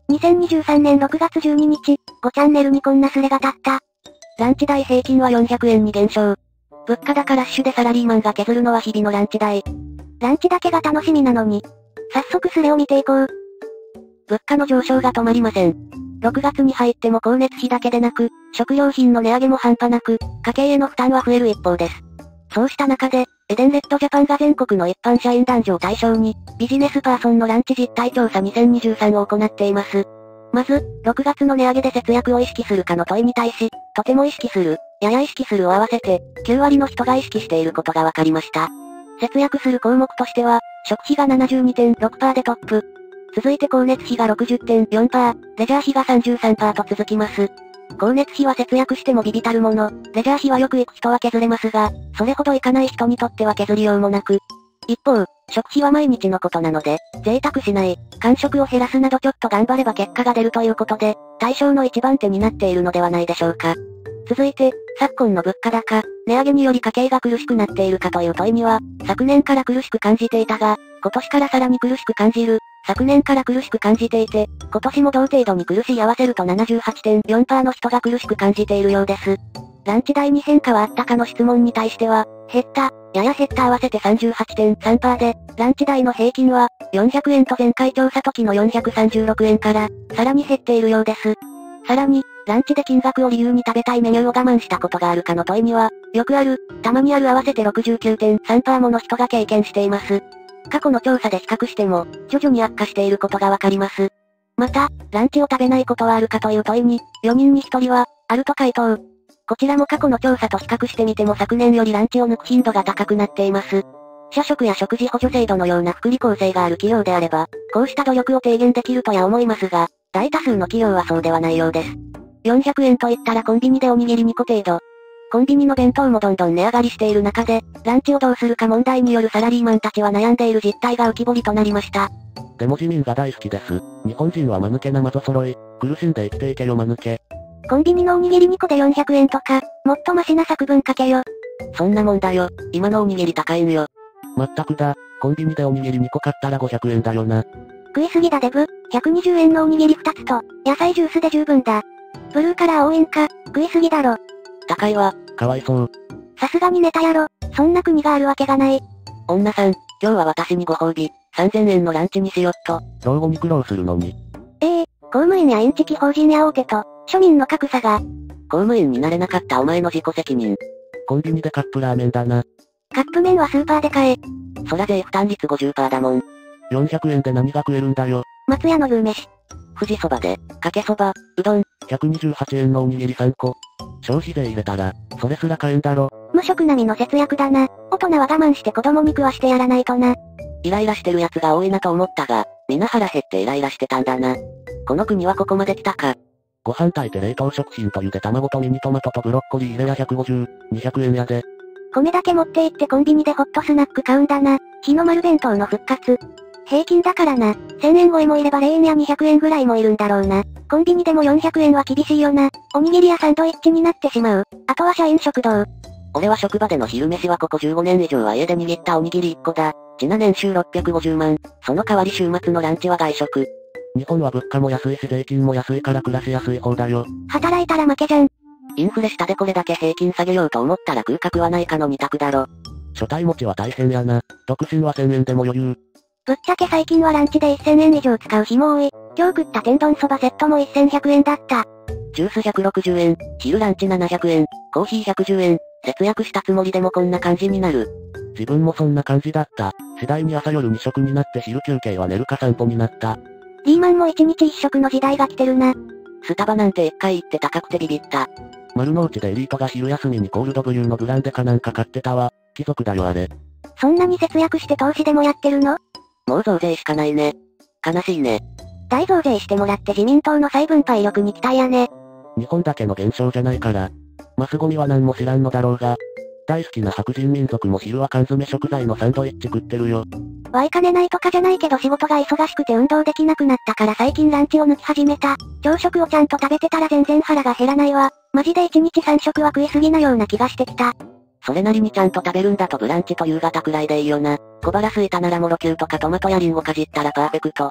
2023年6月12日、5チャンネルにこんなスレが立った。 ランチ代平均は400円に減少。物価高ラッシュでサラリーマンが削るのは日々のランチ代。 ランチだけが楽しみなのに。早速スレを見ていこう。 物価の上昇が止まりません。6月に入っても光熱費だけでなく、食料品の値上げも半端なく、家計への負担は増える一方です。そうした中で、エデンレッドジャパンが全国の一般社員男女を対象に、ビジネスパーソンのランチ実態調査2023を行っています。まず、6月の値上げで節約を意識するかの問いに対し、とても意識する、やや意識するを合わせて、9割の人が意識していることが分かりました。節約する項目としては、食費が 72.6% でトップ。続いて光熱費が 60.4%、レジャー費が 33% と続きます。光熱費は節約しても微々たるもの、レジャー費はよく行く人は削れますが、それほど行かない人にとっては削りようもなく。一方、食費は毎日のことなので、贅沢しない、間食を減らすなどちょっと頑張れば結果が出るということで、対象の一番手になっているのではないでしょうか。続いて、昨今の物価高、値上げにより家計が苦しくなっているかという問いには、昨年から苦しく感じていたが、今年からさらに苦しく感じる。昨年から苦しく感じていて、今年も同程度に苦しい合わせると 78.4% の人が苦しく感じているようです。ランチ代に変化はあったかの質問に対しては、減った、やや減った合わせて 38.3% で、ランチ代の平均は、400円と前回調査時の436円から、さらに減っているようです。さらに、ランチで金額を理由に食べたいメニューを我慢したことがあるかの問いには、よくある、たまにある合わせて 69.3% もの人が経験しています。過去の調査で比較しても、徐々に悪化していることがわかります。また、ランチを食べないことはあるかという問いに、4人に1人は、あると回答。こちらも過去の調査と比較してみても昨年よりランチを抜く頻度が高くなっています。社食や食事補助制度のような福利厚生がある企業であれば、こうした努力を低減できるとや思いますが、大多数の企業はそうではないようです。400円と言ったらコンビニでおにぎり2個程度。コンビニの弁当もどんどん値上がりしている中で、ランチをどうするか問題によるサラリーマンたちは悩んでいる実態が浮き彫りとなりました。 でも自民が大好きです。日本人は間抜けなマゾ揃い、苦しんで生きていけよ間抜け。 コンビニのおにぎり2個で400円とか、もっとマシな作文書けよ。 そんなもんだよ、今のおにぎり高いんよ。 まったくだ、コンビニでおにぎり2個買ったら500円だよな。 食いすぎだデブ、120円のおにぎり2つと、野菜ジュースで十分だ。ブルーカラー応援か、食いすぎだろ。 高いわ。 かわいそう。 さすがにネタやろ、そんな国があるわけがない。 女さん、今日は私にご褒美、3000円のランチにしよっと。 老後に苦労するのに。 公務員やインチキ法人や大手と、庶民の格差が。 公務員になれなかったお前の自己責任。 コンビニでカップラーメンだな。 カップ麺はスーパーで買え。 そら税負担率 50% だもん。 400円で何が食えるんだよ。 松屋のルー飯。 富士そばで、かけそば、うどん。 128円のおにぎり3個。消費税入れたら、それすら買えんだろ。 無職並みの節約だな。大人は我慢して子供に食わしてやらないとな。 イライラしてる奴が多いなと思ったが、皆腹減ってイライラしてたんだな。この国はここまで来たか。 ご飯炊いて冷凍食品とゆで卵とミニトマトとブロッコリー入れや150、200円やで。 米だけ持って行ってコンビニでホットスナック買うんだな。日の丸弁当の復活。平均だからな。1000円超えもいれば0円や200円ぐらいもいるんだろうな。コンビニでも400円は厳しいよな。おにぎりやサンドイッチになってしまう。あとは社員食堂。 俺は職場での昼飯はここ15年以上は家で握ったおにぎり1個だ。ちな年収650万。その代わり週末のランチは外食。 日本は物価も安いし税金も安いから暮らしやすい方だよ。 働いたら負けじゃん。 インフレ下でこれだけ平均下げようと思ったら食うか食わないかの二択だろ。 初対持ちは大変やな。独身は1000円でも余裕。 ぶっちゃけ最近はランチで1000円以上使う日も多い。今日食った天丼そばセットも1100円だった。 ジュース160円、昼ランチ700円、コーヒー110円、節約したつもりでもこんな感じになる。 自分もそんな感じだった。次第に朝夜2食になって昼休憩は寝るか散歩になった。 リーマンも1日1食の時代が来てるな。 スタバなんて1回行って高くてビビった。 丸の内でエリートが昼休みにコールドブリューのブランデかなんか買ってたわ。貴族だよあれ。 そんなに節約して投資でもやってるの？ もう増税しかないね。悲しいね。 大増税してもらって自民党の再分配力に期待やね。 日本だけの現象じゃないから。マスゴミは何も知らんのだろうが。大好きな白人民族も昼は缶詰食材のサンドイッチ食ってるよ。 ワイ金ないとかじゃないけど仕事が忙しくて運動できなくなったから最近ランチを抜き始めた。朝食をちゃんと食べてたら全然腹が減らないわ。マジで1日3食は食いすぎなような気がしてきた。 それなりにちゃんと食べるんだとブランチと夕方くらいでいいよな。小腹空いたならモロキューとかトマトやリンゴかじったらパーフェクト。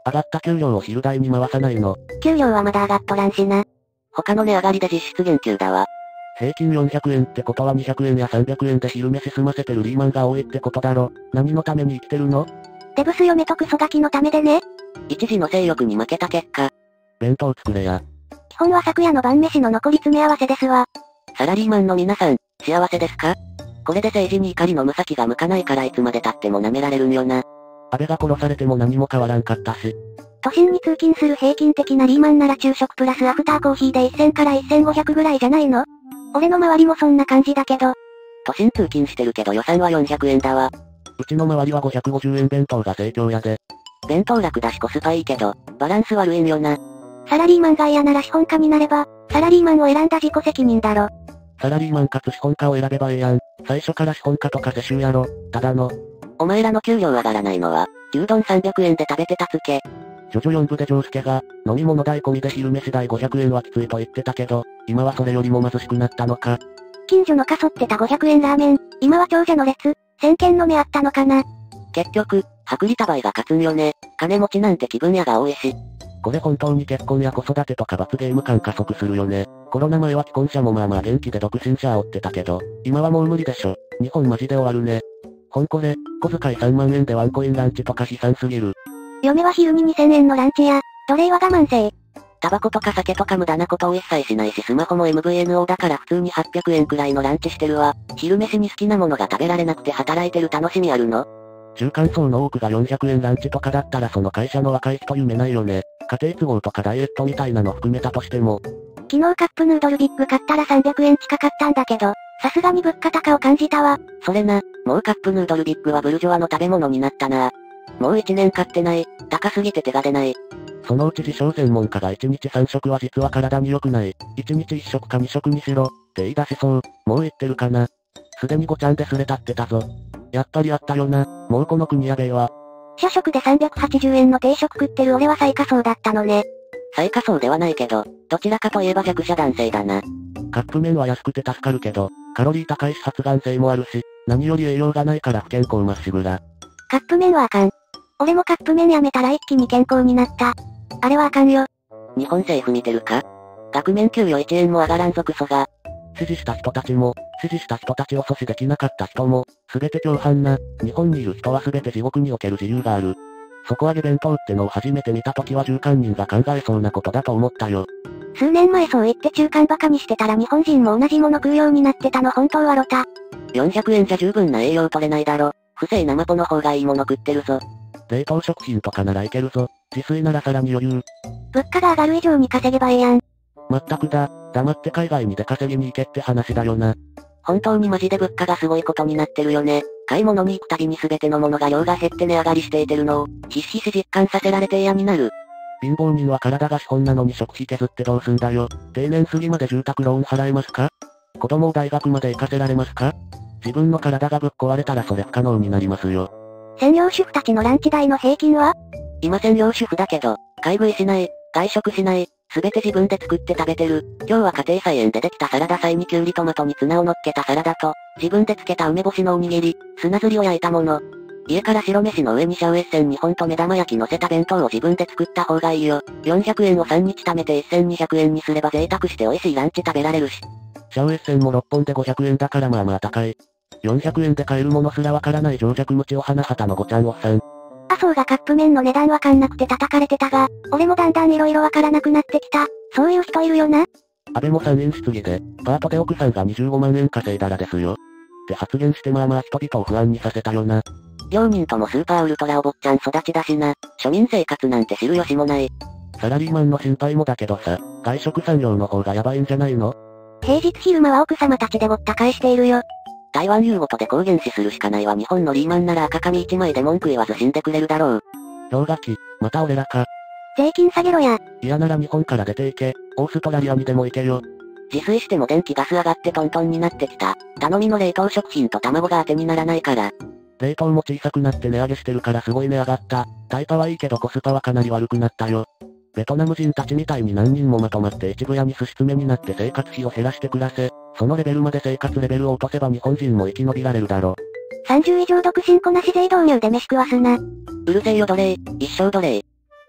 上がった給料を昼代に回さないの。 給料はまだ上がっとらんしな。 他の値上がりで実質減給だわ。 平均400円ってことは200円や300円で昼飯済ませてるリーマンが多いってことだろ。何のために生きてるの？ デブス嫁とクソガキのためでね。 一時の性欲に負けた結果。 弁当作れや。 基本は昨夜の晩飯の残り詰め合わせですわ。 サラリーマンの皆さん、幸せですか？これで政治に怒りの無先が向かないからいつまで経っても舐められるんよな。 安倍が殺されても何も変わらんかったし。 都心に通勤する平均的なリーマンなら昼食プラスアフターコーヒーで1000から1500ぐらいじゃないの？俺の周りもそんな感じだけど。 都心通勤してるけど予算は400円だわ。 うちの周りは550円弁当が盛況やで。 弁当楽だしコスパいいけど、バランス悪いんよな。 サラリーマンが嫌なら資本家になれば、サラリーマンを選んだ自己責任だろ。 サラリーマンかつ資本家を選べばええやん。最初から資本家とか世襲やろ。ただの。 お前らの給料上がらないのは、牛丼300円で食べてたつけ。 ジョジョ4部でジョースケが、飲み物代込みで昼飯代500円はきついと言ってたけど、今はそれよりも貧しくなったのか。 近所のかそってた500円ラーメン、今は長者の列、1000件の目あったのかな。 結局、薄利多売が勝つんよね。金持ちなんて気分屋が多いし。 これ本当に結婚や子育てとか罰ゲーム感加速するよね。コロナ前は既婚者もまあまあ元気で独身者煽ってたけど、今はもう無理でしょ。日本マジで終わるね。ほんこれ、小遣い3万円でワンコインランチとか悲惨すぎる。 嫁は昼に2000円のランチや、奴隷は我慢せえ。 タバコとか酒とか無駄なことを一切しないしスマホも MVNO だから普通に800円くらいのランチしてるわ。昼飯に好きなものが食べられなくて働いてる楽しみあるの？ 中間層の多くが400円ランチとかだったらその会社の若い人夢ないよね。家庭都合とかダイエットみたいなの含めたとしても。 昨日カップヌードルビッグ買ったら300円近かったんだけど、さすがに物価高を感じたわ。 それな、もうカップヌードルビッグはブルジョワの食べ物になったな。もう1年買ってない、高すぎて手が出ない。 そのうち自称専門家が1日3食は実は体に良くない。1日1食か2食にしろ、って言い出しそう。もう言ってるかな。すでに5ちゃんですれたってたぞ。やっぱりあったよな。もうこの国やべえわ。 社食で380円の定食食ってる俺は最下層だったのね。 最下層ではないけど、どちらかといえば弱者男性だな。 カップ麺は安くて助かるけど、カロリー高いし発がん性もあるし、何より栄養がないから不健康まっしぐら。 カップ麺はあかん。俺もカップ麺やめたら一気に健康になった。あれはあかんよ。 日本政府見てるか？額面給与1円も上がらんぞクソが。 支持した人たちも、支持した人たちを阻止できなかった人も、すべて共犯な。日本にいる人はすべて地獄における自由がある。底上げ弁当ってのを初めて見た時は中間人が考えそうなことだと思ったよ。 数年前そう言って中間バカにしてたら日本人も同じもの食うようになってたの本当はロタ。 400円じゃ十分な栄養取れないだろ。不正なマポの方がいいもの食ってるぞ。 冷凍食品とかならいけるぞ。自炊ならさらに余裕。 物価が上がる以上に稼げばええやん。 まったくだ。黙って海外に出稼ぎに行けって話だよな。 本当にマジで物価がすごいことになってるよね。買い物に行くたびに全てのものが量が減って値上がりしていてるのを、ひしひし実感させられて嫌になる。 貧乏人は体が資本なのに食費削ってどうすんだよ。定年過ぎまで住宅ローン払えますか？子供を大学まで行かせられますか？自分の体がぶっ壊れたらそれ不可能になりますよ。 専業主婦たちのランチ代の平均は？ 今専業主婦だけど、買い食いしない、外食しない、すべて自分で作って食べてる。今日は家庭菜園でできたサラダ菜にキュウリトマトにツナを乗っけたサラダと、自分で漬けた梅干しのおにぎり、砂ずりを焼いたもの。家から白飯の上にシャウエッセン2本と目玉焼き乗せた弁当を自分で作った方がいいよ。400円を3日貯めて1200円にすれば贅沢して美味しいランチ食べられるし。 シャウエッセンも6本で500円だからまあまあ高い。400円で買えるものすらわからない情弱無知を花旗のごちゃんおっさん。 麻生がカップ麺の値段わかんなくて叩かれてたが、俺もだんだん色々わからなくなってきた。そういう人いるよな。 安倍も参院質疑で、パートで奥さんが25万円稼いだらですよ。って発言してまあまあ人々を不安にさせたよな。 両人ともスーパーウルトラお坊ちゃん育ちだしな。庶民生活なんて知る由もない。 サラリーマンの心配もだけどさ、外食産業の方がやばいんじゃないの？ 平日昼間は奥様たちでごった返しているよ。 台湾言うごとで公言視するしかないわ。日本のリーマンなら赤紙一枚で文句言わず死んでくれるだろう。 氷河期、また俺らか。 税金下げろや。 嫌なら日本から出ていけ、オーストラリアにでも行けよ。 自炊しても電気ガス上がってトントンになってきた。頼みの冷凍食品と卵が当てにならないから。 冷凍も小さくなって値上げしてるからすごい値上がった。タイパはいいけどコスパはかなり悪くなったよ。ベトナム人たちみたいに何人もまとまって一部屋にすし詰めになって生活費を減らして暮らせ。そのレベルまで生活レベルを落とせば日本人も生き延びられるだろ。 30以上独身子なし税導入で飯食わすな。 うるせえよ奴隷、一生奴隷。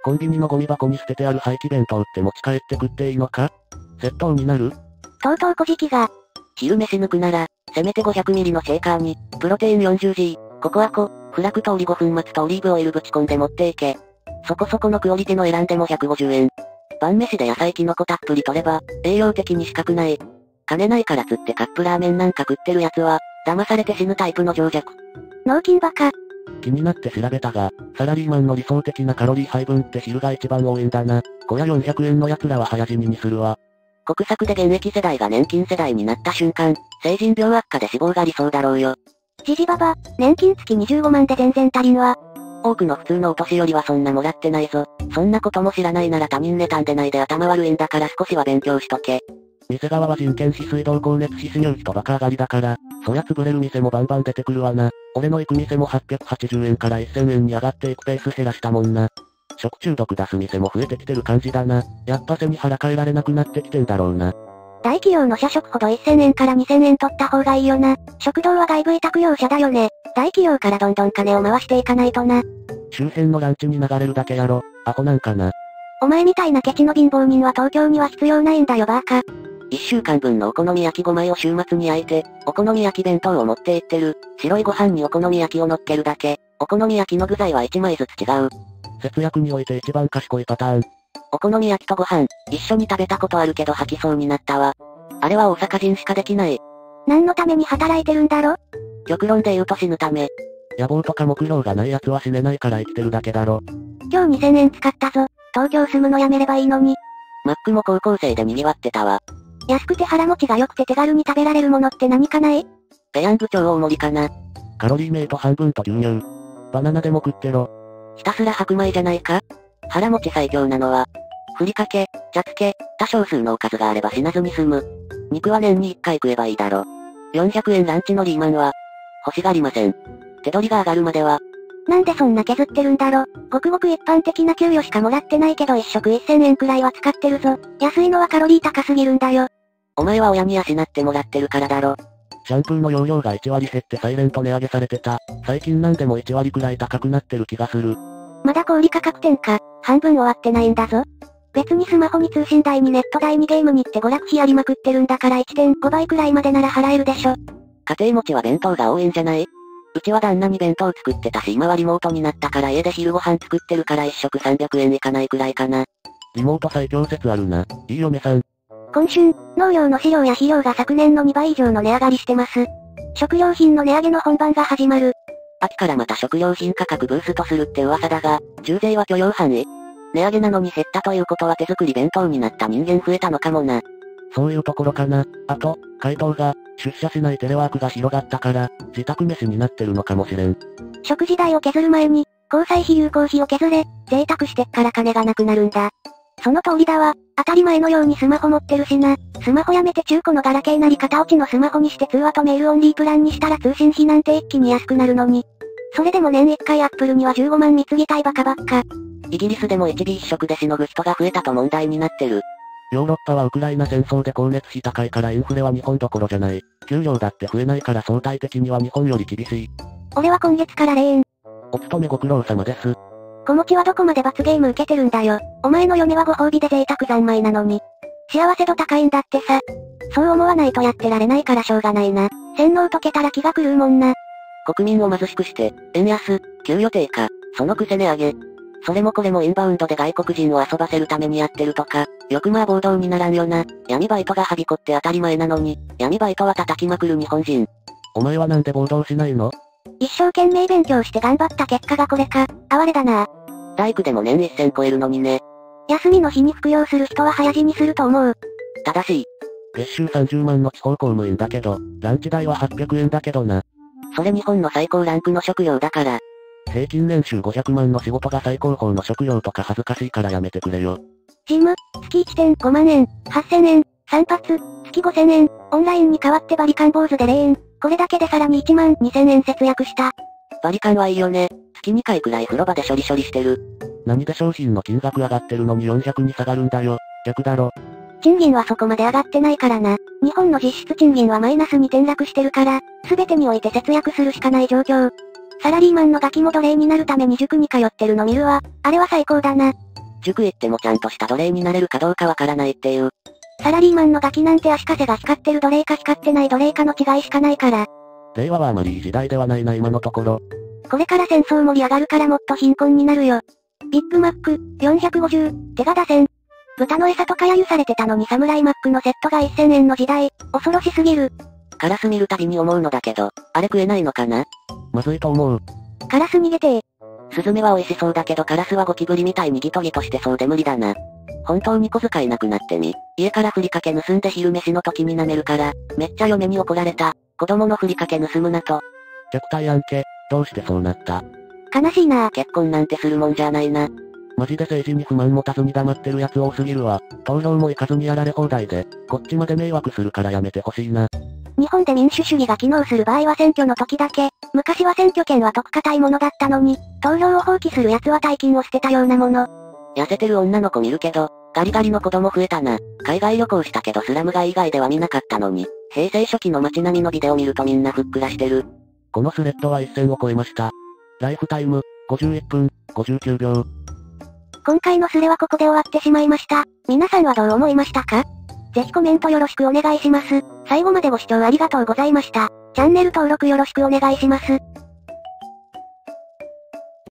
コンビニのゴミ箱に捨ててある廃棄弁当って持ち帰って食っていいのか？窃盗になる？ とうとう小じきが。 昼飯抜くなら、せめて 500ml のシェーカーに、プロテイン 40G、ココア粉、フラクトオリゴ粉末とオリーブオイルぶち込んで持っていけ。そこそこのクオリティの選んでも150円。晩飯で野菜キノコたっぷり取れば、栄養的に死角ない。金ないからつってカップラーメンなんか食ってるやつは、騙されて死ぬタイプの情弱。 脳筋バカ。 気になって調べたが、サラリーマンの理想的なカロリー配分って昼が一番多いんだな。小屋400円の奴らは早死ににするわ。 国策で現役世代が年金世代になった瞬間、成人病悪化で死亡が理想だろうよ。 じじばば、年金月25万で全然足りんわ。 多くの普通のお年寄りはそんなもらってないぞ。そんなことも知らないなら他人妬んでないで頭悪いんだから少しは勉強しとけ。 店側は人件費水道光熱費収入費とバカ上がりだから、そりゃ潰れる店もバンバン出てくるわな。俺の行く店も880円から1000円に上がっていくペース減らしたもんな。食中毒出す店も増えてきてる感じだな。やっぱ背に腹変えられなくなってきてんだろうな。 大企業の社食ほど1000円から2000円取った方がいいよな。食堂は外部委託業者だよね。大企業からどんどん金を回していかないとな。 周辺のランチに流れるだけやろ。アホなんかな。 お前みたいなケチの貧乏人は東京には必要ないんだよバーカ。 1週間分のお好み焼き5枚を週末に焼いて、お好み焼き弁当を持って行ってる。白いご飯にお好み焼きを乗っけるだけ。お好み焼きの具材は1枚ずつ違う。 節約において一番賢いパターン。 お好み焼きとご飯、一緒に食べたことあるけど吐きそうになったわ。あれは大阪人しかできない。 何のために働いてるんだろ？ 極論で言うと死ぬため。 野望とか目標がない奴は死ねないから生きてるだけだろ。 今日2000円使ったぞ。東京住むのやめればいいのに。 マックも高校生で賑わってたわ。 安くて腹持ちが良くて手軽に食べられるものって何かない？ ペヤング超大盛りかな。 カロリーメイト半分と牛乳。バナナでも食ってろ。 ひたすら白米じゃないか？腹持ち最強なのは、ふりかけ、茶漬け、多少数のおかずがあれば死なずに済む。肉は年に1回食えばいいだろ。400円ランチのリーマンは、欲しがりません。手取りが上がるまでは。 なんでそんな削ってるんだろ。ごくごく一般的な給与しかもらってないけど一食1000円くらいは使ってるぞ。安いのはカロリー高すぎるんだよ。 お前は親に養ってもらってるからだろ。 シャンプーの容量が1割減ってサイレント値上げされてた。最近なんでも1割くらい高くなってる気がする。 まだ小売価格転嫁、半分終わってないんだぞ。別にスマホに通信代にネット代にゲームにって娯楽費やりまくってるんだから 1.5 倍くらいまでなら払えるでしょ。 家庭持ちは弁当が多いんじゃない？うちは旦那に弁当作ってたし今はリモートになったから家で昼ご飯作ってるから1食300円いかないくらいかな。 リモート最強説あるな。いい嫁さん。 今春、農業の飼料や肥料が昨年の2倍以上の値上がりしてます。食料品の値上げの本番が始まる。 秋からまた食料品価格ブーストするって噂だが、重税は許容範囲？値上げなのに減ったということは手作り弁当になった人間増えたのかもな。 そういうところかな。あと、回答が、出社しないテレワークが広がったから、自宅飯になってるのかもしれん。 食事代を削る前に、交際費有効費を削れ、贅沢してっから金がなくなるんだ。その通りだわ。当たり前のようにスマホ持ってるしな。スマホやめて中古のガラケーなり型落ちのスマホにして通話とメールオンリープランにしたら通信費なんて一気に安くなるのに。それでも年1回アップルには15万貢ぎたいバカばっか。 イギリスでも 1B 一食でしのぐ人が増えたと問題になってる。 ヨーロッパはウクライナ戦争で光熱費高いからインフレは日本どころじゃない。給料だって増えないから相対的には日本より厳しい。 俺は今月から霊園。 お勤めご苦労様です。 子持ちはどこまで罰ゲーム受けてるんだよ。お前の嫁はご褒美で贅沢三昧なのに。幸せ度高いんだってさ。そう思わないとやってられないからしょうがないな。洗脳解けたら気が狂うもんな。 国民を貧しくして、円安、給与低下、そのくせ値上げ。それもこれもインバウンドで外国人を遊ばせるためにやってるとか、よくまあ暴動にならんよな。闇バイトがはびこって当たり前なのに、闇バイトは叩きまくる日本人。 お前はなんで暴動しないの？ 一生懸命勉強して頑張った結果がこれか。哀れだな。 大工でも年1000超えるのにね。 休みの日に服用する人は早死にすると思う。 正しい。 月収30万の地方公務員だけど、ランチ代は800円だけどな。 それ日本の最高ランクの職業だから。 平均年収500万の仕事が最高峰の職業とか恥ずかしいからやめてくれよ。 ジム、月 1.5 万円、8000円、散髪、月5000円、オンラインに代わってバリカン坊主で0円、これだけでさらに1万2000円節約した。 バリカンはいいよね。月2回くらい風呂場で処理してる。 何で商品の金額上がってるのに400に下がるんだよ。逆だろ。 賃金はそこまで上がってないからな。日本の実質賃金はマイナスに転落してるから、すべてにおいて節約するしかない状況。サラリーマンのガキも奴隷になるために塾に通ってるの見るわ。あれは最高だな。 塾行ってもちゃんとした奴隷になれるかどうかわからないっていう。 サラリーマンのガキなんて足かせが光ってる奴隷か光ってない奴隷かの違いしかないから。 令和はあまりいい時代ではないな今のところ。 これから戦争盛り上がるからもっと貧困になるよ。ビッグマック、450、手が出せん。豚の餌とか揶揄されてたのにサムライマックのセットが1000円の時代、恐ろしすぎる。 カラス見るたびに思うのだけど、あれ食えないのかな？ まずいと思う。 カラス逃げてー。 スズメは美味しそうだけどカラスはゴキブリみたいにギトギトしてそうで無理だな。本当に小遣いなくなってみ。家からふりかけ盗んで昼飯の時に舐めるから、めっちゃ嫁に怒られた。子供のふりかけ盗むなと。 虐待案件、どうしてそうなった？ 悲しいなぁ。 結婚なんてするもんじゃないな。 マジで政治に不満持たずに黙ってるやつ多すぎるわ。投票も行かずにやられ放題で、こっちまで迷惑するからやめてほしいな。 日本で民主主義が機能する場合は選挙の時だけ、昔は選挙権は得堅いものだったのに、投票を放棄する奴は大金を捨てたようなもの。 痩せてる女の子見るけど、ガリガリの子供増えたな。海外旅行したけどスラム街以外では見なかったのに、平成初期の街並みのビデオ見るとみんなふっくらしてる。 このスレッドは一線を超えました。ライフタイム、51分、59秒。 今回のスレはここで終わってしまいました。皆さんはどう思いましたか？ぜひコメントよろしくお願いします。最後までご視聴ありがとうございました。チャンネル登録よろしくお願いします。